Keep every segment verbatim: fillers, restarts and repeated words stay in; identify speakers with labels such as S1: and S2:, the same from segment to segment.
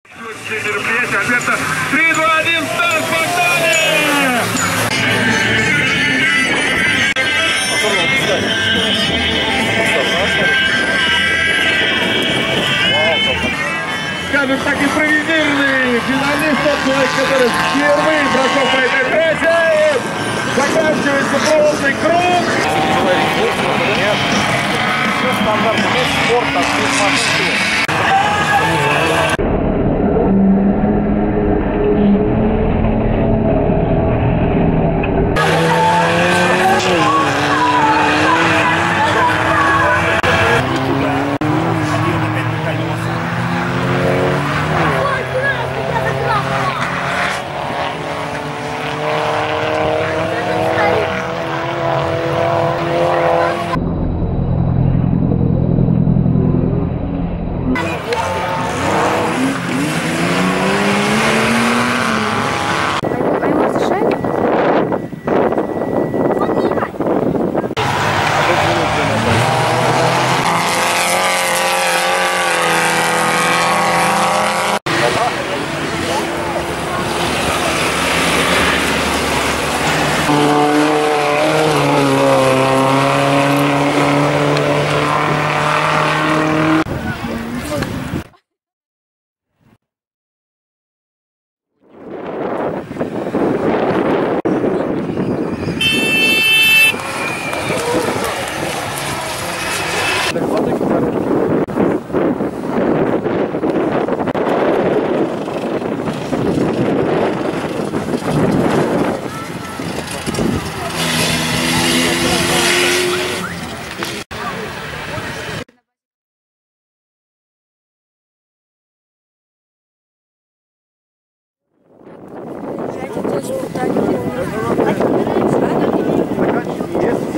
S1: Мероприятие, Альберто. три, два, один, старт, погнали! Скажем так, импровизированный финалист, тот человек, который впервые прошел по этой трассе. Заканчивается полный круг.
S2: Нет. Все стандартно. Весь спорт, так весь машинки.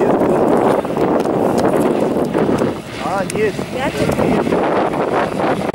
S2: Есть.